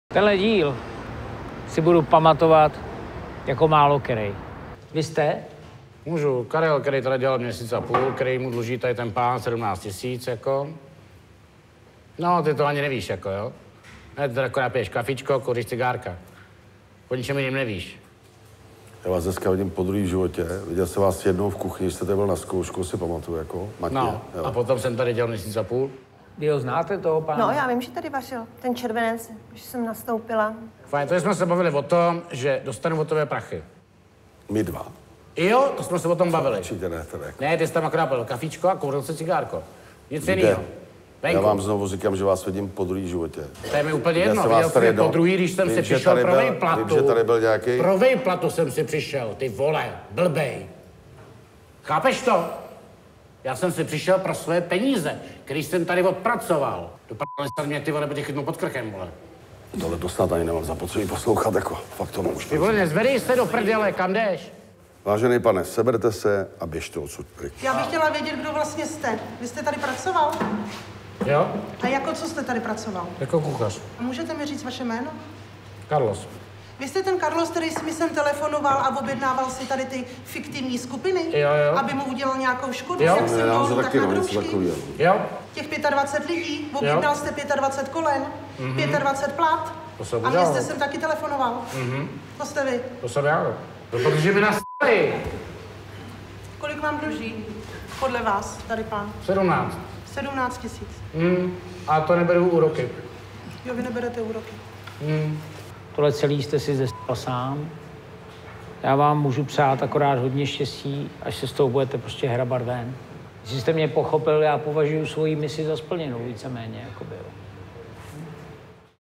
Tenhle díl si budu pamatovat jako málo který. Vy jste? Můžu. Karel, který tady dělal měsíc a půl, který mu dluží tady ten pán 17 000, jako. No, ty to ani nevíš, jako, jo. Ne, ty teda piješ kafičko, kouříš cigárka. O ničem jiným nevíš. Já vás dneska vidím po druhý v životě. Viděl jsem vás jednou v kuchyni, když jste tady byl na zkoušku, si pamatuju, jako Matě. No, jo. a potom jsem tady dělal měsíc a půl. Vy ho znáte, toho pána? No, já vím, že tady vařil. Ten červenec, když jsem nastoupila. Fajn, to jsme se bavili o tom, že dostanu hotové prachy. My dva. Jo, to jsme se o tom bavili. Určitě ne, teda. Ne, ty jsi tam akorát byl kafičko a kouřil se cigárko. Nic Kde? jiného. Já vám znovu říkám, že vás vidím po druhý v životě. To je mi úplně jedno, jsem vás viděl jsem tady je po jednou- druhý, když jsem Vím, si že přišel tady pro byl- vejplatu. vím, že tady byl nějaký- Pro vejplatu jsem si přišel, ty vole, blbej. Chápeš to? Já jsem si přišel pro své peníze, který jsem tady odpracoval. Dopadl mě ty vole, by tě chytnul pod krkem, vole. Tohle to snad ani nemám zapotřebí poslouchat, jako fakt to nemůžu. Ty vole, nezvedej se do prdele, kam jdeš? Vážený pane, seberte se a běžte odsud pryč. Já bych chtěla vědět, kdo vlastně jste. Vy jste tady pracoval? Jo? A jako co jste tady pracoval? Jako kuchař. A můžete mi říct vaše jméno? Carlos. Vy jste ten Carlos, který s mi sem telefonoval a objednával si tady ty fiktivní skupiny? Jo. Aby mu udělal nějakou škodu, Jo. jak Ne, jsem nám se dolů, tak taky na něco kroužky. takového. Jo? Těch 25 lidí, objednal jste 25 kolen, 25 plat. To jsem A mě udělal. jste sem taky telefonoval. To jste vy. To jsem já. No, protože mi nastali. Kolik vám dluží? Podle vás, tady pán. 17. 17 000. A to neberu úroky. Jo, vy neberete úroky. Tohle celý jste si zestal sám. Já vám můžu přát akorát hodně štěstí, až se z toho budete prostě hrabat ven. Jestli jste mě pochopil, já považuji svoji misi za splněnou víceméně, jako bylo.